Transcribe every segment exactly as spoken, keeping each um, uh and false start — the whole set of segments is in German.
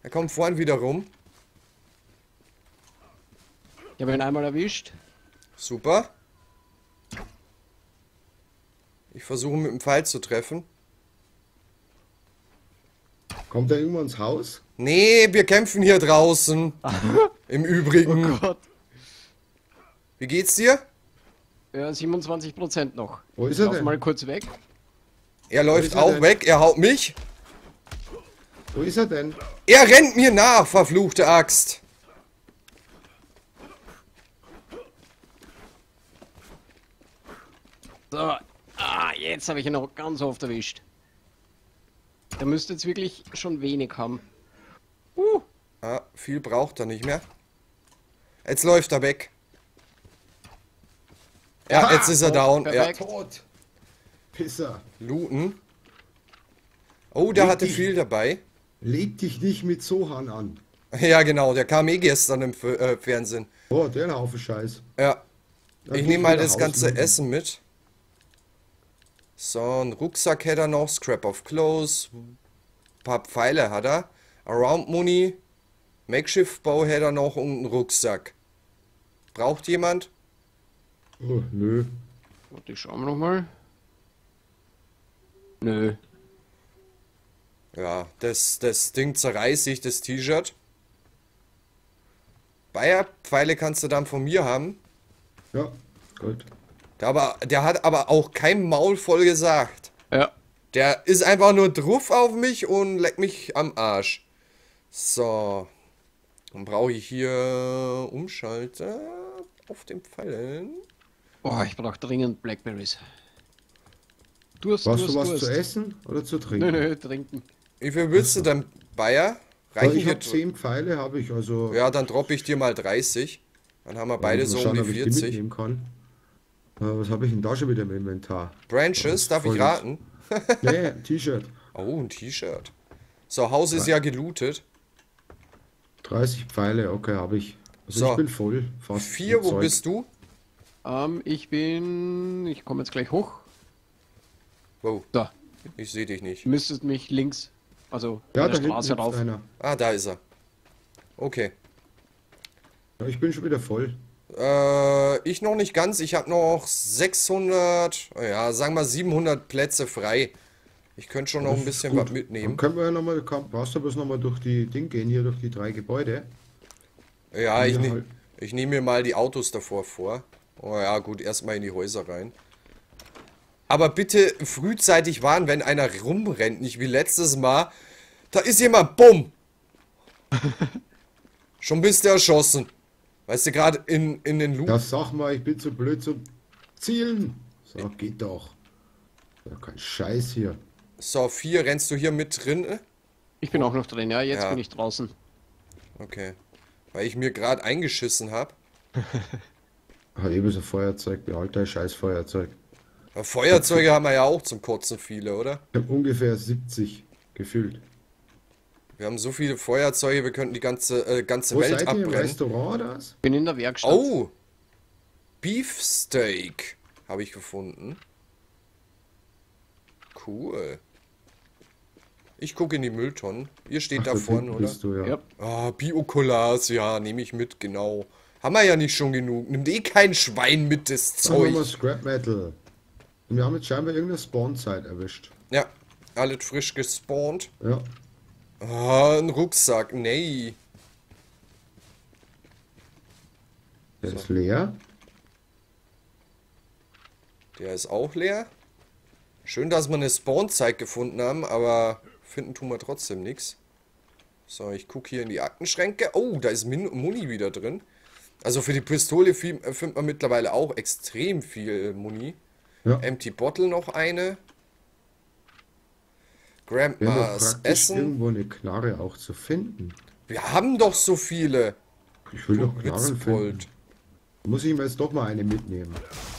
Er kommt vorhin wieder rum. Ich habe ihn einmal erwischt. Super. Ich versuche mit dem Pfeil zu treffen. Kommt er irgendwo ins Haus? Nee, wir kämpfen hier draußen. Im Übrigen. Oh Gott. Wie geht's dir? Ja, siebenundzwanzig Prozent noch. Wo ist Ich er lauf denn? mal kurz weg. Er läuft ist er auch denn? weg, er haut mich. Wo ist er denn? Er rennt mir nach, verfluchte Axt. So. Ah, jetzt habe ich ihn noch ganz oft erwischt. Der müsste jetzt wirklich schon wenig haben. Uh. Ah, viel braucht er nicht mehr. Jetzt läuft er weg. Ja, Ah, jetzt ist er down. Ja. perfekt. Tot. Pisser. Looten. Oh, der Leg hatte dich- viel dabei. Leg dich nicht mit Sohan an. Ja, genau, der kam eh gestern im F äh, Fernsehen. Oh, der ein Haufen Scheiß. Ja. Dann Ich geh nehme mal wieder das ganze Hausmücken. Essen mit. So, ein Rucksack hätte er noch, Scrap of Clothes, ein paar Pfeile hat er, Around Money, Makeshift Bow hätte er noch und einen Rucksack. Braucht jemand? Oh, nö. Warte, ich schau mal nochmal. Nö. Ja, das, das Ding zerreiße ich, das T-Shirt. Bayer, Pfeile kannst du dann von mir haben. Ja, gut. Der, aber, der hat aber auch kein Maul voll gesagt. Ja. Der ist einfach nur drauf auf mich und leckt mich am Arsch. So. Dann brauche ich hier Umschalter auf den Pfeilen. Oh, ich brauche dringend Blackberries. Durst, Brauchst Durst, du was Durst. zu essen oder zu trinken? Nö, nö, trinken. Wie viel willst du denn, Bayer? Ja, Reichen ich dir... habe zehn Pfeile, habe ich, also... Ja, dann droppe ich dir mal dreißig. Dann haben wir beide Mal so um schauen, die ob ich die vierzig. mitnehmen kann. Äh, was habe ich denn da schon wieder im Inventar? Branches, darf ich Volles. raten? Nee, ein T-Shirt. Oh, ein T-Shirt. So, Haus ist ja gelootet. dreißig Pfeile, okay, habe ich. Also So. ich bin voll. Fast Vier, mit wo Zeug. bist du? Ähm, ich bin... Ich komme jetzt gleich hoch. Wow, Da. ich sehe dich nicht. Ihr müsstet mich links... Also Ja, an da der hinten Straße ist rauf. einer. Ah, da ist er. Okay. Ja, ich bin schon wieder voll. Äh, ich noch nicht ganz. Ich habe noch sechshundert, ja, sagen wir siebenhundert Plätze frei. Ich könnte schon noch ein bisschen was Dann mitnehmen. können wir ja nochmal, brauchst du bloß nochmal durch die Ding gehen, hier durch die drei Gebäude. Ja, ich, Ja, ne halt. ich nehme mir mal die Autos davor vor. Oh ja, gut, erstmal in die Häuser rein. Aber bitte frühzeitig warnen, wenn einer rumrennt, nicht wie letztes Mal. Da ist jemand, bumm! Schon bist du erschossen. Weißt du, gerade in, in den Loot. Ja, sag mal, ich bin zu blöd zum Zielen. So, geht doch. Ja, kein Scheiß hier. So, vier, rennst du hier mit drin? äh? Ich bin auch noch drin, ja, jetzt Ja. bin ich draußen. Okay. Weil ich mir gerade eingeschissen habe. Hat eben so ein Feuerzeug, behalte ein scheiß Feuerzeug. Feuerzeuge haben wir ja auch zum Kotzen viele, oder? Ich habe ungefähr siebzig gefüllt. Wir haben so viele Feuerzeuge, wir könnten die ganze, äh, ganze Wo Welt seid ihr im abbrennen. Restaurant oder was? Bin in der Werkstatt. Oh! Beefsteak habe ich gefunden. Cool. Ich gucke in die Mülltonnen. Ihr steht Ach, da vorne, hinten oder? bist du, ja. Ja. Ah, Biocolas, ja, nehme ich mit, genau. Haben wir ja nicht schon genug. Nimmt eh kein Schwein mit, das Dann haben wir Zeug. Scrap Metal. Und wir haben jetzt scheinbar irgendeine Spawn-Zeit erwischt. Ja, alles frisch gespawnt. Ja. Ah, ein Rucksack, nee. Der ist leer. Der ist auch leer. Schön, dass wir eine Spawn-Zeit gefunden haben, aber finden tun wir trotzdem nichts. So, ich gucke hier in die Aktenschränke. Oh, da ist Min Muni wieder drin. Also für die Pistole fi- äh, findet man mittlerweile auch extrem viel Muni. Ja. Empty Bottle noch eine. Wäre doch Grandmas praktisch Essen. irgendwo eine Knarre auch zu finden. Wir haben doch so viele. Ich will Du doch Knarren finden. Witzbold. Muss ich mir jetzt doch mal eine mitnehmen.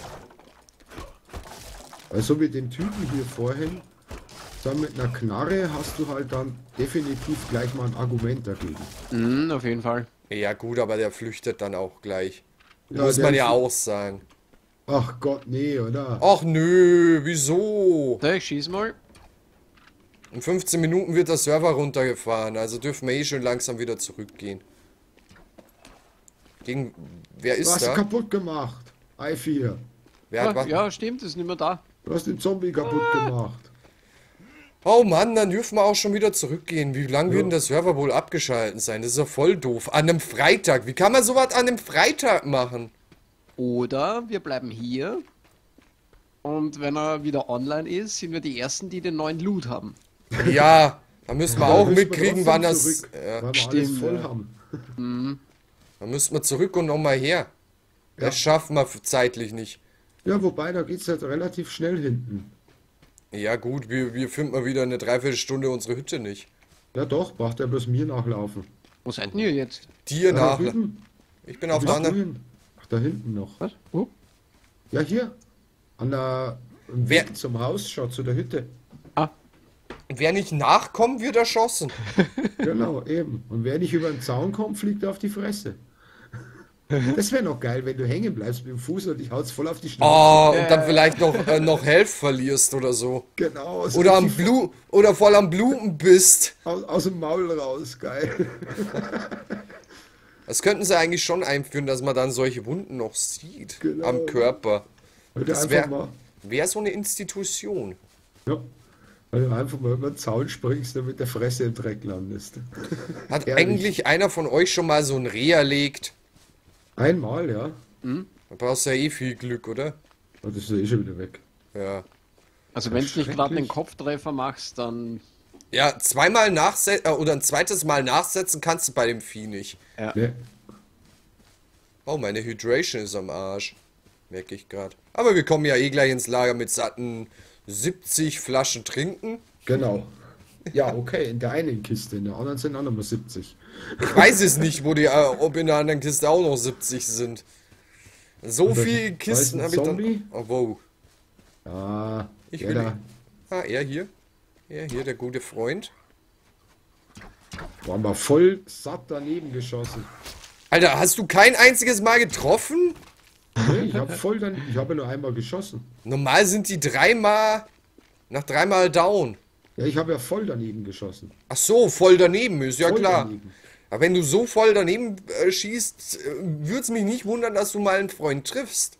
Also mit dem Typen hier vorhin, dann mit einer Knarre hast du halt dann definitiv gleich mal ein Argument dagegen. Mhm, auf jeden Fall. Ja gut, aber der flüchtet dann auch gleich. Ja, Muss der man ja fl- auch sagen. Ach Gott, nee, oder? Ach nö, wieso? So, ich schieß mal. In fünfzehn Minuten wird der Server runtergefahren, also dürfen wir eh schon langsam wieder zurückgehen. Gegen... Wer Du ist hast da? kaputt gemacht. I vier. Wer hat Ah, was? ja, stimmt, ist nicht mehr da. Du hast den Zombie kaputt gemacht. Oh Mann, dann dürfen wir auch schon wieder zurückgehen. Wie lange Ja. wird denn der Server wohl abgeschaltet sein? Das ist ja voll doof. An einem Freitag. Wie kann man sowas an einem Freitag machen? Oder wir bleiben hier. Und wenn er wieder online ist, sind wir die Ersten, die den neuen Loot haben. Ja, da müssen wir Da auch müssen wir mitkriegen, trotzdem wann das... zurück, Ja, weil wir alles Stimmt, voll ja. haben. da müssen wir zurück und nochmal her. Ja. Das schaffen wir zeitlich nicht. Ja, wobei, da geht's halt relativ schnell hinten. Ja gut, wir, wir finden mal wieder eine Dreiviertelstunde unsere Hütte nicht. Ja doch, braucht er bloß mir nachlaufen. Wo seid ihr jetzt? Dir Ja, da nach. drüben. Ich bin Wo auf bist der du anderen... hin? Ach, da hinten noch. Was? Wo? Ja, hier. An der am Wer- Weg zum Haus, schaut zu der Hütte. Ah, Wer nicht nachkommt, wird erschossen. Genau, eben. Und wer nicht über den Zaun kommt, fliegt er auf die Fresse. Das wäre noch geil, wenn du hängen bleibst mit dem Fuß und dich haut's voll auf die Schnauze. Oh, und Äh. dann vielleicht noch, äh, noch Health verlierst oder so. Genau. so Oder am richtig Blu oder voll am Bluten bist. aus, aus dem Maul raus, geil. Das könnten sie eigentlich schon einführen, dass man dann solche Wunden noch sieht. Genau. Am Körper. Weil du Das einfach wäre mal, wär so eine Institution. ja, weil du einfach mal über den Zaun springst und mit der Fresse im Dreck landest. Hat Ehrlich. eigentlich einer von euch schon mal so ein Reh erlegt? Einmal, ja. Da brauchst du ja eh viel Glück, oder? Und das ist eh schon wieder weg. Ja. also wenn du nicht gerade den schrecklich. Kopftreffer machst, dann... Ja, zweimal nachsetzen äh, oder ein zweites Mal nachsetzen kannst du bei dem Vieh nicht. Ja. Ne? Oh, meine Hydration ist am Arsch. Merke ich gerade. Aber wir kommen ja eh gleich ins Lager mit satten siebzig Flaschen trinken. Genau. Ja, okay, in der einen Kiste, in der anderen sind auch nochmal siebzig. Ich weiß es nicht, wo die, äh, ob in der anderen Kiste auch noch siebzig sind. So Und da- viele da Kisten ist ein habe ich dann. Zombie. Oh, wow. Ja, Ich der will. da. Ah, er hier. Er hier, der gute Freund. War mal voll satt daneben geschossen. Alter, hast du kein einziges Mal getroffen? Nee, ich habe voll dann, ich habe nur einmal geschossen. Normal sind die dreimal. Nach dreimal down. Ja, ich habe ja voll daneben geschossen. Ach so, voll daneben ist, ja Voll klar. daneben. Aber wenn du so voll daneben äh, schießt, äh, würde es mich nicht wundern, dass du mal einen Freund triffst.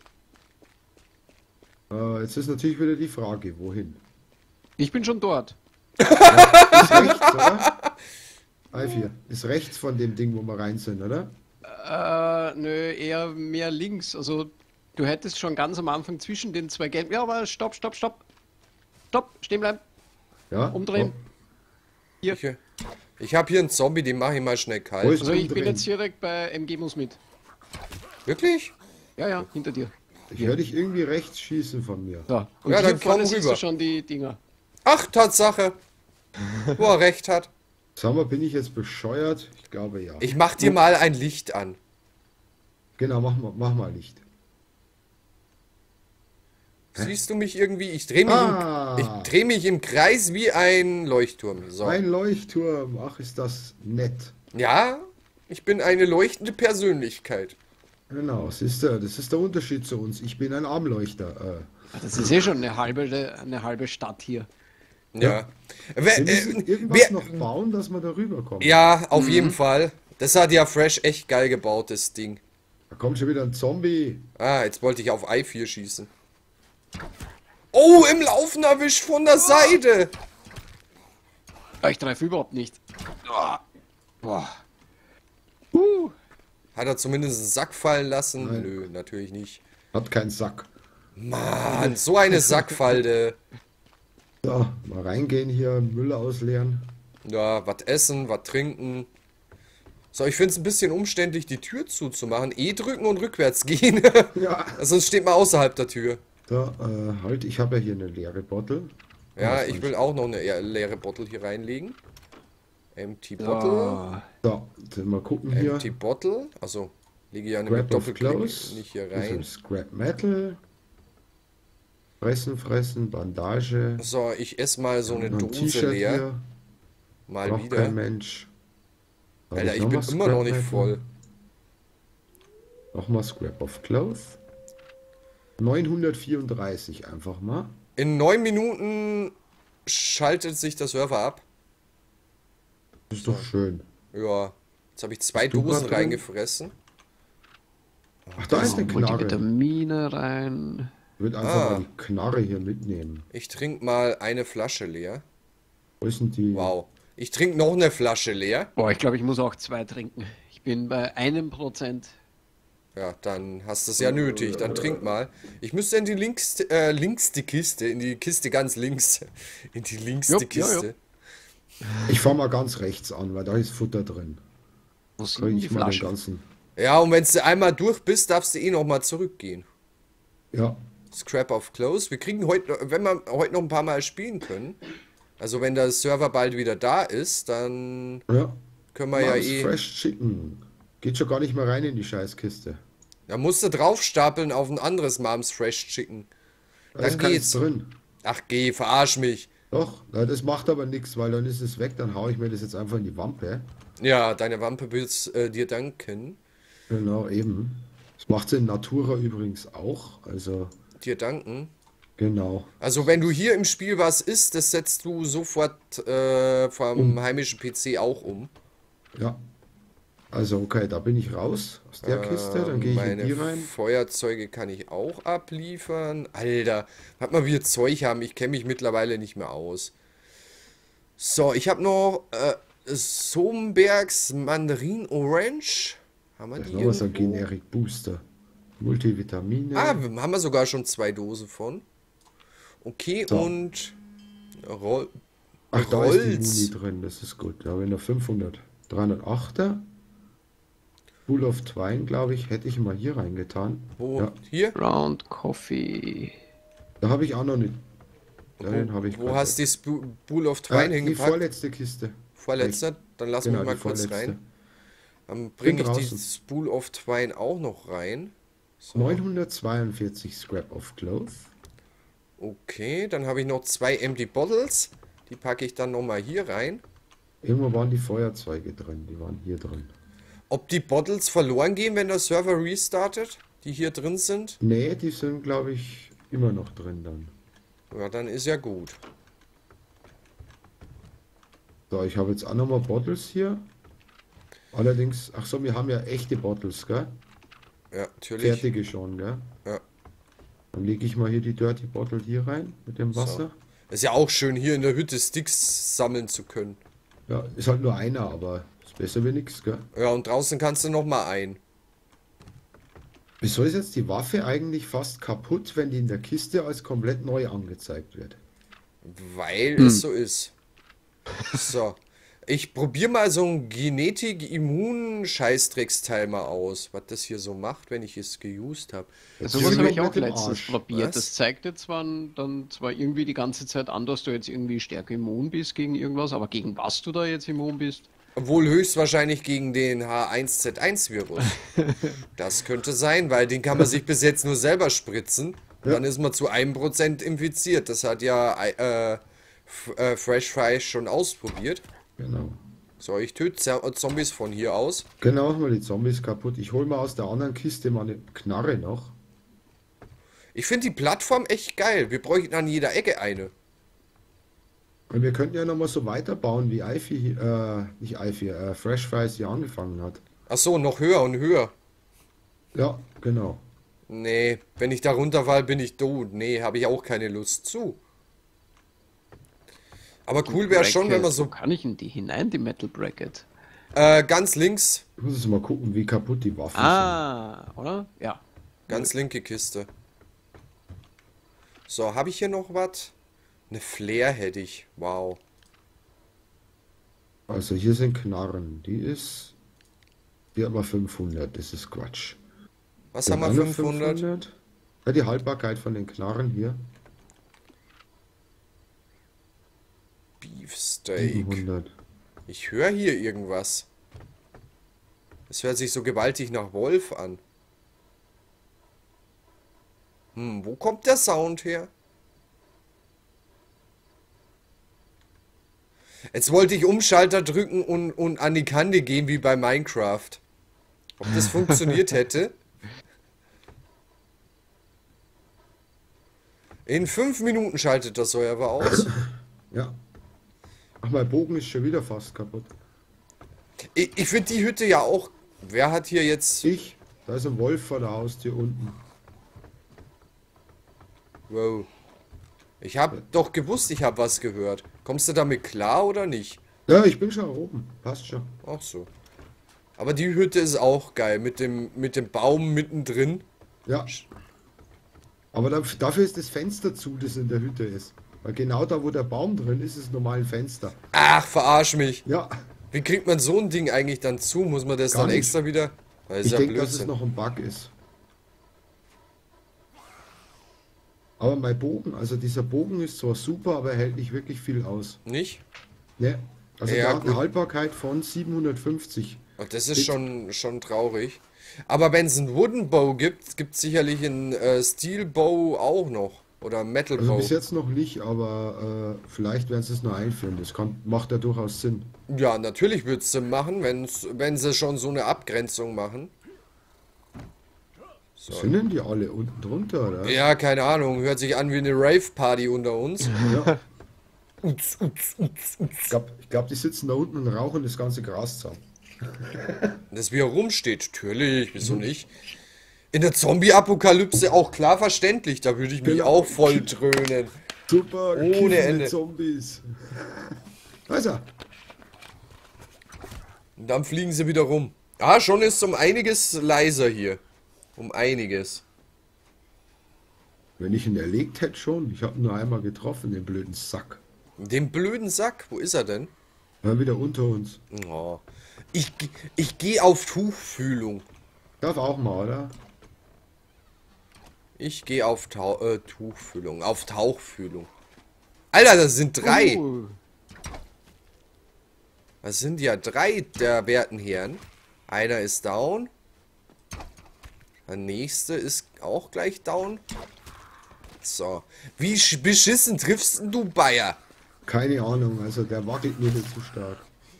Äh, jetzt ist natürlich wieder die Frage, wohin? Ich bin schon dort. Ist rechts, oder? I vier. Ist rechts von dem Ding, wo wir rein sind, oder? Äh, nö, eher mehr links. Also du hättest schon ganz am Anfang zwischen den zwei gelben... Ja, aber stopp, stopp, stopp. Stopp, stehen bleiben. Ja. Umdrehen. Ich, ich habe hier einen Zombie, den mache ich mal schnell Wo kalt. ist- Also ich bin Umdrehen. jetzt direkt bei M G muss mit. Wirklich? Ja, ja, hinter dir. Oh, ich höre dich irgendwie rechts schießen von mir. So. Und Ja, hier dann vorne komm siehst rüber. du schon die Dinger. Ach, Tatsache. Wo er recht hat. Sag mal, bin ich jetzt bescheuert? Ich glaube ja. Ich mach dir mal ein Licht an. Genau, mach mal, mach mal Licht. Siehst du mich irgendwie? Ich drehe mich, Ah. im, ich dreh mich im Kreis wie ein Leuchtturm. So. Ein Leuchtturm. Ach, ist das nett. Ja, ich bin eine leuchtende Persönlichkeit. Genau, siehst du, das ist der Unterschied zu uns. Ich bin ein Armleuchter. Das ist eh schon eine halbe, eine halbe Stadt hier. Ja. Wer, Wir müssen äh, irgendwas wer, noch bauen, dass wir da rüberkommen. ja, auf jeden Fall. Das hat ja Fresh echt geil gebaut, das Ding. Da kommt schon wieder ein Zombie. Ah, jetzt wollte ich auf I vier schießen. Oh, im Laufen erwischt von der Seite. Ah, ich treffe überhaupt nicht. Ah. Boah. Uh. Hat er zumindest einen Sack fallen lassen? Nein. Nö, natürlich nicht. Hat keinen Sack. Mann, so eine Sackfalde. So, mal reingehen hier, Müll ausleeren. Ja, was essen, was trinken. So, ich finde es ein bisschen umständlich, die Tür zuzumachen. E drücken und rückwärts gehen. Ja. Sonst steht man außerhalb der Tür. So, äh, halt, ich habe ja hier eine leere Bottle. Ja, Was ich soll will auch noch eine eher leere Bottle hier reinlegen. Empty Bottle. Ah. So, dann mal gucken hier. Empty Bottle. Also, lege ich ja Scrap mit of Doppelklick Clothes. nicht hier Das rein. ist Scrap Metal. Fressen, fressen, Bandage. So, ich esse mal so eine Noch ein Dose T-Shirt leer. hier. Mal Braucht wieder. kein Mensch. Hab Alter, ich noch bin mal immer noch Scrap nicht Metal? voll. Nochmal Scrap of Clothes. neunhundertvierunddreißig einfach mal. In neun Minuten schaltet sich der Server ab. Das ist doch schön. Ja, jetzt habe ich zwei du Dosen grad drin? reingefressen. Ach, da ist eine Knarre. Multivitamine rein. Ich würde einfach Ah. mal die Knarre hier mitnehmen. Ich trinke mal eine Flasche leer. Wo ist denn die? Wow. Ich trinke noch eine Flasche leer. Boah, ich glaube, ich muss auch zwei trinken. Ich bin bei einem Prozent. Ja, dann hast du es ja nötig. Dann trink mal. Ich müsste in die links, äh, linkste Kiste, in die Kiste ganz links. In die linkste Jupp, ja, Kiste. jupp. Ich fange mal ganz rechts an, weil da ist Futter drin. Wo sind Kriege denn ich die mal den Flaschen? ganzen. Ja, und wenn du einmal durch bist, darfst du eh noch mal zurückgehen. Ja, Scrap of Clothes. Wir kriegen heute, wenn wir heute noch ein paar Mal spielen können, also wenn der Server bald wieder da ist, dann ja. können wir ja Moms eh... Fresh Chicken. Geht schon gar nicht mehr rein in die Scheißkiste. Da musst du draufstapeln auf ein anderes Moms Fresh Chicken. Da Dann ist keins geht's. drin. Ach geh, verarsch mich. Doch, na, das macht aber nichts, weil dann ist es weg, dann haue ich mir das jetzt einfach in die Wampe. Ja, deine Wampe wird's äh, dir danken. Genau, eben. Das macht sie in Natura übrigens auch. Also, Dir danken. genau. Also wenn du hier im Spiel was isst, das setzt du sofort äh, vom Um. heimischen P C auch um. Ja. Also, okay, da bin ich raus aus der Kiste. Dann gehe ich in Meine die rein. Feuerzeuge kann ich auch abliefern. Alter, was mal wir Zeug haben, ich kenne mich mittlerweile nicht mehr aus. So, ich habe noch äh, Sombergs Mandarin Orange. Haben wir Das die ist noch was ein irgendwo? Generic Booster. Multivitamine. Ah, wir- haben wir sogar schon zwei Dosen von. Okay, So. und Roll Ach, da ist die Rolls. Muni drin, das ist gut. Da habe ich noch fünfhundert. dreihundertachter. Full of Twine, glaube ich, hätte ich mal hier reingetan. Wo? Ja, Hier? Ground Coffee. da habe ich auch noch nicht. Den habe ich Wo grad hast du weg. die Spool of Ah, Twine die hingepackt? vorletzte Kiste. Vorletzter? Dann lass Genau, mich mal die kurz vorletzte. rein. Dann bringe ich die draußen. Spool of Twine auch noch rein. So. neunhundertzweiundvierzig Scrap of Cloth. Okay, dann habe ich noch zwei Empty Bottles. Die packe ich dann nochmal hier rein. Irgendwo waren die Feuerzeuge drin, die waren hier drin. Ob die Bottles verloren gehen, wenn der Server restartet, die hier drin sind? Nee, die sind, glaube ich, immer noch drin dann. Ja, dann ist ja gut. So, ich habe jetzt auch nochmal Bottles hier. Allerdings, ach so, wir haben ja echte Bottles, gell? Ja, natürlich. Fertige schon, gell? Ja. Dann lege ich mal hier die Dirty Bottle hier rein mit dem Wasser. Ist ja auch schön, hier in der Hütte Sticks sammeln zu können. Ja, ist halt nur einer, aber ist besser wie nichts, gell? Ja, und draußen kannst du nochmal ein. Wieso ist jetzt die Waffe eigentlich fast kaputt, wenn die in der Kiste als komplett neu angezeigt wird? Weil es so ist. So. Ich probiere mal so ein Genetik-Immun-Scheißdrecksteil mal aus, was das hier so macht, wenn ich es geused habe. So Jetzt was sind habe wir ich auch mit dem letztens Arsch. probiert. Was? Das zeigt jetzt zwar dann zwar irgendwie die ganze Zeit an, dass du jetzt irgendwie stärker immun bist gegen irgendwas, aber gegen was du da jetzt immun bist? Obwohl höchstwahrscheinlich gegen den H eins Z eins Virus. Das könnte sein, weil den kann man sich bis jetzt nur selber spritzen. Und Ja. dann ist man zu einem Prozent infiziert. Das hat ja äh, F- äh, Fresh Fry schon ausprobiert. Genau. So, ich töte Z- Zombies von hier aus. Genau, machen wir die Zombies kaputt. Ich hole mal aus der anderen Kiste mal eine Knarre noch. Ich finde die Plattform echt geil. Wir bräuchten an jeder Ecke eine. Und wir könnten ja noch mal so weiterbauen, wie Ivy, äh, nicht Ivy, äh, Fresh Fries hier angefangen hat. Ach so, noch höher und höher. Ja, genau. Nee, wenn ich da runterfall, bin ich tot. Nee, habe ich auch keine Lust zu. Aber cool wäre schon, wenn man Wo so kann ich denn die hinein, die Metal Bracket? äh, ganz links, Ich muss jetzt mal gucken, wie kaputt die Waffen Ah, oder? Ja. ganz linke Kiste. So, habe ich hier noch was? Eine Flair hätte ich. Wow. sind. Also hier sind Knarren. Die ist... Die hat mal fünfhundert. Das ist Quatsch. Was Dann haben wir? auch noch fünfhundert? Ja, die Haltbarkeit von den Knarren hier. Beefsteak. siebenhundert. Ich höre hier irgendwas. Es hört sich so gewaltig nach Wolf an. Hm, wo kommt der Sound her? Jetzt wollte ich Umschalter drücken und, und an die Kante gehen wie bei Minecraft. Ob das funktioniert hätte? In fünf Minuten schaltet der Server aus. Ja. Ach, mein Bogen ist schon wieder fast kaputt. Ich, ich finde die Hütte ja auch... Wer hat hier jetzt... Ich? Da ist ein Wolf vor der Haustür unten. Wow. Ich habe doch gewusst, ich habe was gehört. Kommst du damit klar oder nicht? Ja, ich bin schon oben. Passt schon. Ach so. Aber die Hütte ist auch geil. Mit dem, mit dem Baum mittendrin. Ja. Aber da, dafür ist das Fenster zu, das in der Hütte ist. Weil genau da, wo der Baum drin ist, ist normal ein Fenster. Ach, verarsch mich. Ja. Wie kriegt man so ein Ding eigentlich dann zu? Muss man das Gar dann nicht. extra wieder... Das ist Ich ja denke, dass es Blödsinn. noch ein Bug ist. Aber mein Bogen, also dieser Bogen ist zwar super, aber er hält nicht wirklich viel aus. Nicht? Ne? Also Ja, der hat eine gut. Haltbarkeit von siebenhundertfünfzig. Ach, das ist schon, schon traurig. Aber wenn es einen Wooden Bow gibt, gibt es sicherlich einen äh, Steel Bow auch noch. Oder Metal Also Bow. bis jetzt noch nicht, aber äh, vielleicht werden sie es noch einführen. Das kann, macht ja durchaus Sinn. Ja, natürlich würde es Sinn machen, wenn's, wenn sie schon so eine Abgrenzung machen. So. Sind denn die alle unten drunter, oder? Ja, keine Ahnung. Hört sich an wie eine Rave-Party unter uns. Ja. Uts, uts, uts, uts. Ich glaube, ich glaub, die sitzen da unten und rauchen das ganze Gras zusammen. Das wie er rumsteht. Natürlich, wieso nicht? In der Zombie-Apokalypse auch klar verständlich. Da würde ich mich Genau. auch voll dröhnen. Super, Ohne kiffende Ende. Zombies. Da ist er. Und dann fliegen sie wieder rum. Ah, schon ist um einiges leiser hier. Um einiges. Wenn ich ihn erlegt hätte schon. Ich habe ihn nur einmal getroffen, den blöden Sack. Den blöden Sack, wo ist er denn? War wieder unter uns. Oh. Ich, ge- ich gehe auf Tuchfühlung. Darf auch mal, oder? Ich gehe auf Tau äh, Tuchfühlung. Auf Tauchfühlung. Alter, das sind drei. Uh, Das sind ja drei der werten Herren. Einer ist down. Der nächste ist auch gleich down. So. Wie sch- beschissen triffst denn du, Bayer? Keine Ahnung, also der wackelt mir nicht zu stark.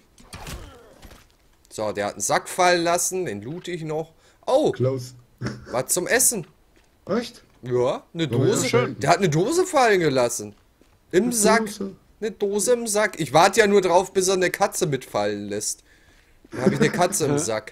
So, der hat einen Sack fallen lassen. Den loot ich noch. Oh, Close. was zum Essen. Echt? Ja, eine Oh ja, Dose. schön. Der hat eine Dose fallen gelassen. Im Sack. Dose? Eine Dose im Sack. Ich warte ja nur drauf, bis er eine Katze mitfallen lässt. Dann habe ich eine Katze im Sack.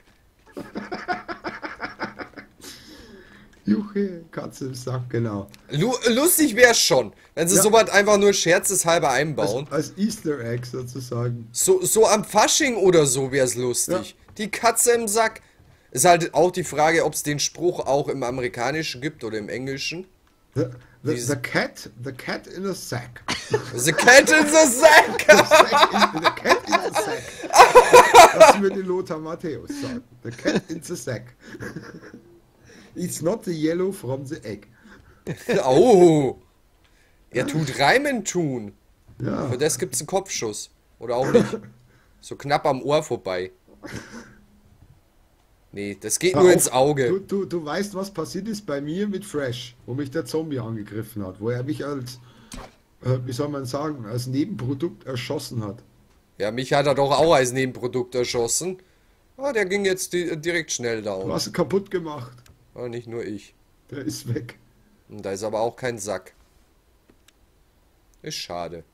Juche, Katze im Sack, genau. Lu lustig wär's schon, wenn sie Ja. sowas einfach nur scherzeshalber Als, einbauen. als Easter Egg sozusagen. So, so am Fasching oder so wär's lustig. Die Katze im Sack. Ist halt auch die Frage, ob es den Spruch auch im Amerikanischen gibt oder im Englischen. The, the, Dieses- the cat, the cat in a sack. The cat in the sack. The, sack in, the cat in the sack. Das würde Lothar Matthäus sagen. The cat in the sack. It's not the yellow from the egg. Oh. Er tut Reimen tun. Ja, Für das gibt's einen Kopfschuss. Oder auch nicht. So knapp am Ohr vorbei. Nee, das geht hör nur auf. ins Auge. Du, du, du weißt, was passiert ist bei mir mit Fresh, wo mich der Zombie angegriffen hat, wo er mich als, äh, wie soll man sagen, als Nebenprodukt erschossen hat. Ja, mich hat er doch auch als Nebenprodukt erschossen. Ah, der ging jetzt di direkt schnell Du down. hast ihn kaputt gemacht. Ah, nicht nur ich. Der ist weg. Und da ist aber auch kein Sack. Ist schade.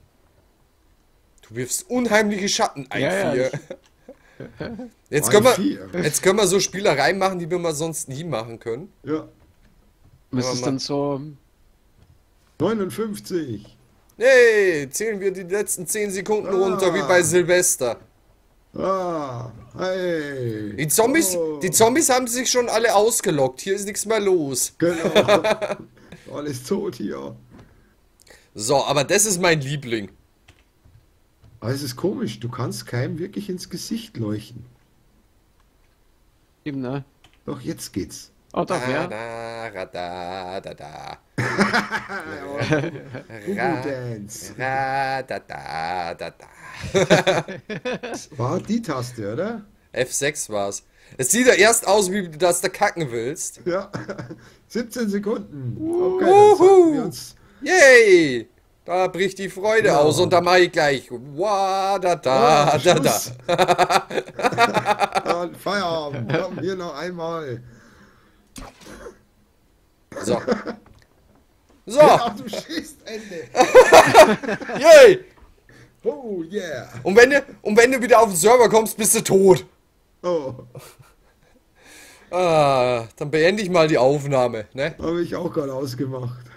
Du wirfst unheimliche Schatten ein, Ja, ja, Vier. Jetzt Ein können, wir, Vier. jetzt können wir so Spielereien machen, die wir mal sonst nie machen können. Ja, was Aber ist ma- dann so? neunundfünfzig. Hey, zählen wir die letzten zehn Sekunden runter, wie bei Silvester. Ah, hey. Die Zombies, Oh, die Zombies haben sich schon alle ausgelockt. Hier ist nichts mehr los. Genau. Alles tot hier. So, aber das ist mein Liebling. Aber es ist komisch, du kannst keinem wirklich ins Gesicht leuchten. Eben, ne? Doch, jetzt geht's. Oh, doch, Da, ja. da, da, da, da. Bubu Ra, Dance. ra, da, da, da, da. War die Taste, oder? F sechs war's. Es sieht ja erst aus, wie du das da kacken willst. Ja. siebzehn Sekunden. Okay, dann Wuhu. sollten wir uns. Yay! Da bricht die Freude Ja. aus und da mache ich gleich. Wa, da, da, Ah, da, da. Schluss. Dann Feierabend. Komm, hier noch einmal. So. So, Ach, du schießt Ende. yay! Oh, yeah. Und wenn, du, und wenn du wieder auf den Server kommst, bist du tot. Oh, Ah, dann beende ich mal die Aufnahme, ne? habe ich auch gerade ausgemacht.